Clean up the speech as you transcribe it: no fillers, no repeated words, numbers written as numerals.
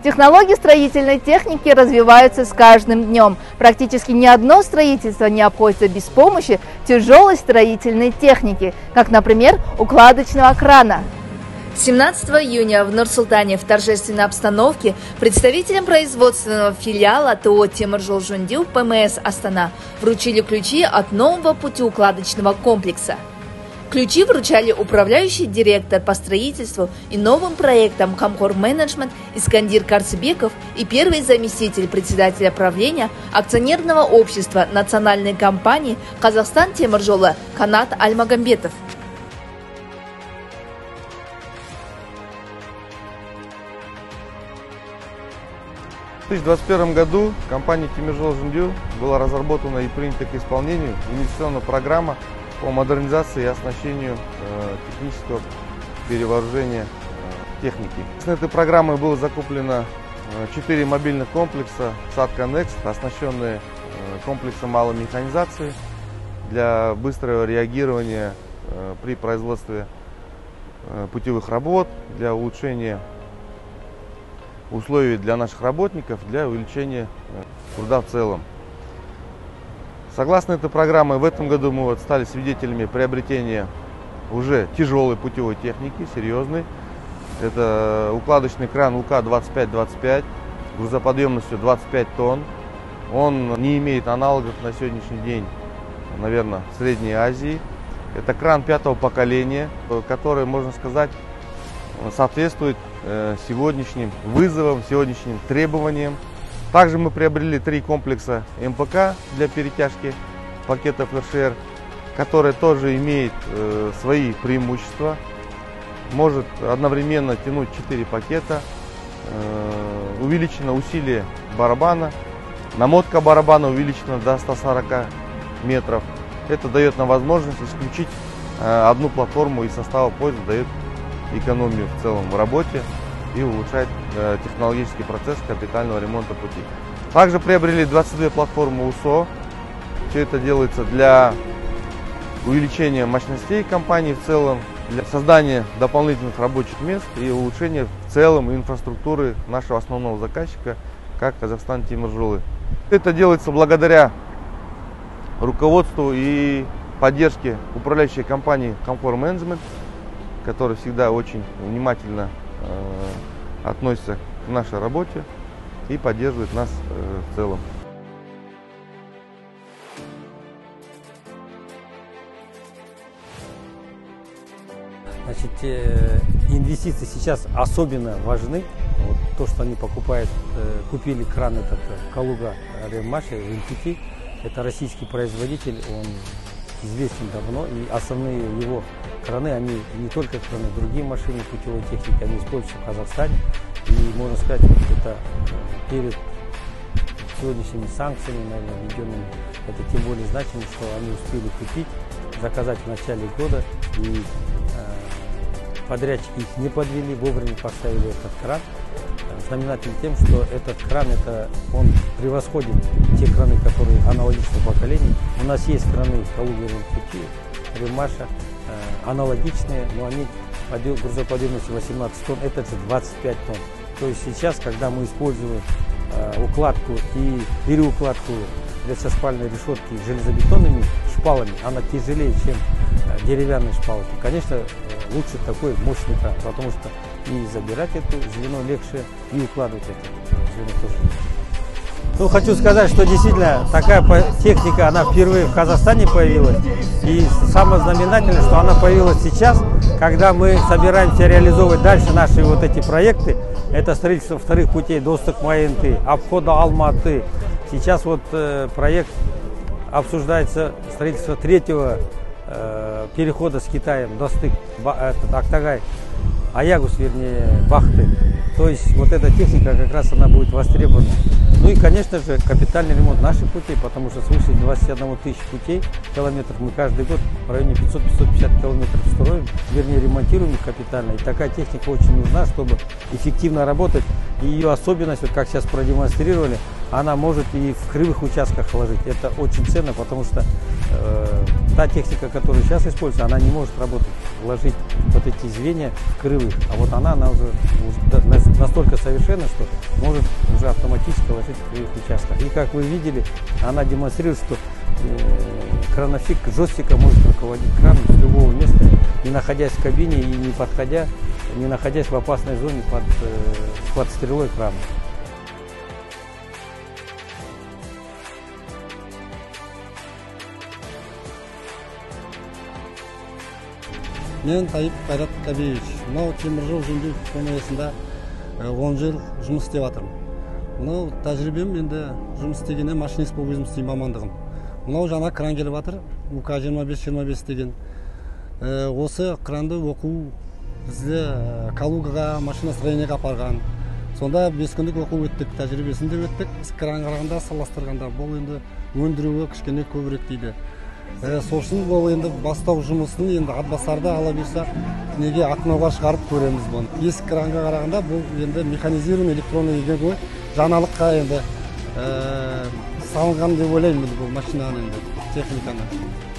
Технологии строительной техники развиваются с каждым днем. Практически ни одно строительство не обходится без помощи тяжелой строительной техники, как, например, укладочного крана. 17 июня в Нур-Султане в торжественной обстановке представителям производственного филиала ТО «Темиржол Жөндеу» ПМС Астана вручили ключи от нового путеукладочного комплекса. Ключи вручали управляющий директор по строительству и новым проектам Камхор Менеджмент Искандир Карцыбеков и первый заместитель председателя правления акционерного общества национальной компании «Казахстан Темиржолы» Канат Альмагамбетов. В 2021 году компанией «Темиржол Жөндеу» была разработана и принята к исполнению инвестиционная программа по модернизации и оснащению технического перевооружения техники. С этой программой было закуплено 4 мобильных комплекса САД-Коннекс, оснащенные комплексом малой механизации для быстрого реагирования при производстве путевых работ, для улучшения условий для наших работников, для увеличения труда в целом. Согласно этой программе, в этом году мы стали свидетелями приобретения уже тяжелой путевой техники, серьезной. Это укладочный кран УК-2525 грузоподъемностью 25 тонн. Он не имеет аналогов на сегодняшний день, наверное, в Средней Азии. Это кран 5-го поколения, который, можно сказать, соответствует сегодняшним вызовам, сегодняшним требованиям. Также мы приобрели 3 комплекса МПК для перетяжки пакетов РШР, который тоже имеет свои преимущества. Может одновременно тянуть 4 пакета, увеличено усилие барабана, намотка барабана увеличена до 140 метров. Это дает нам возможность исключить одну платформу из состава поезда, дает экономию в целом в работе и улучшает технологический процесс капитального ремонта пути. Также приобрели 22 платформы УСО. Все это делается для увеличения мощностей компании в целом, для создания дополнительных рабочих мест и улучшения в целом инфраструктуры нашего основного заказчика, как Казахстан Темиржолы. Это делается благодаря руководству и поддержке управляющей компании Камхор Менеджмент, который всегда очень внимательно относится к нашей работе и поддерживает нас в целом. Значит, инвестиции сейчас особенно важны. Вот то, что они покупают, купили кран этот Калуга Ремаши, МТТ, это российский производитель, он известен давно, и основные его краны, они не только краны, другие машины путевой техники, они используются в Казахстане. И можно сказать, это перед сегодняшними санкциями, наверное, введенными, это тем более значимо, что они успели купить, заказать в начале года, и подрядчики их не подвели, вовремя поставили этот кран. Знаменательно тем, что этот кран, он превосходит те краны, которые аналогичного поколения. У нас есть краны Калуга Ремаша, аналогичные, но они грузоподъемностью 18 тонн, этот же 25 тонн. То есть сейчас, когда мы используем укладку и переукладку лесоспальной решетки железобетонными шпалами, она тяжелее, чем деревянные шпалки. Конечно, лучше такой мощный кран, потому что и забирать эту звено легче, и укладывать это звено тоже. Ну, хочу сказать, что действительно такая техника, она впервые в Казахстане появилась. И самое знаменательное, что она появилась сейчас, когда мы собираемся реализовывать дальше наши вот эти проекты. Это строительство вторых путей Достук-Майынты, обхода Алматы. Сейчас вот проект обсуждается, строительство 3-го перехода с Китаем, Достык, Актагай, Аягус, вернее, Бахты. То есть вот эта техника как раз она будет востребована Ну и, конечно же, капитальный ремонт наших путей, потому что свыше 21 тысяч путей, километров мы каждый год в районе 500-550 километров строим, вернее ремонтируем их капитально. И такая техника очень нужна, чтобы эффективно работать. И ее особенность, вот как сейчас продемонстрировали, она может и в кривых участках ложить. Это очень ценно, потому что та техника, которая сейчас используется, она не может работать, ложить вот эти звенья в кривых. А вот она уже настолько совершенна, что может уже автоматически ложить в кривых участках. И как вы видели, она демонстрирует, что крановщик джойстика может руководить краном с любого места, не находясь в кабине и не подходя, не находясь в опасной зоне под стрелой крана. Мен Тайып Қайрат Кабиевич, мынау теміржол жөндеу компаниясында 10 жыл жұмыс істеп жатырмын. Мынау тәжірибем, енді жұмыс істегенде машинист болып өзім істеймін мамандығым. Мынау жаңа кран келіп жатыр, УК-25-25 деген. Осы кранды оқу бізді Калугаға, машиностроениеге апарған. Сонда 5 күндік оқу өттік, тәжірибесінде өттік. Кран қарағанда, салыстырғанда бұл енді өндіруі кішкене көбірек дейді. Сосын бұл енді бастау жұмысын енді Атбасарда ала берсе, неге Атынауға шығарып көреміз бұны. Ескі кранға қарағанда бұл енді механизированный электронный егер жаңалыққа енді салынған деп ойлаймын бұл машинаны енді техниканы.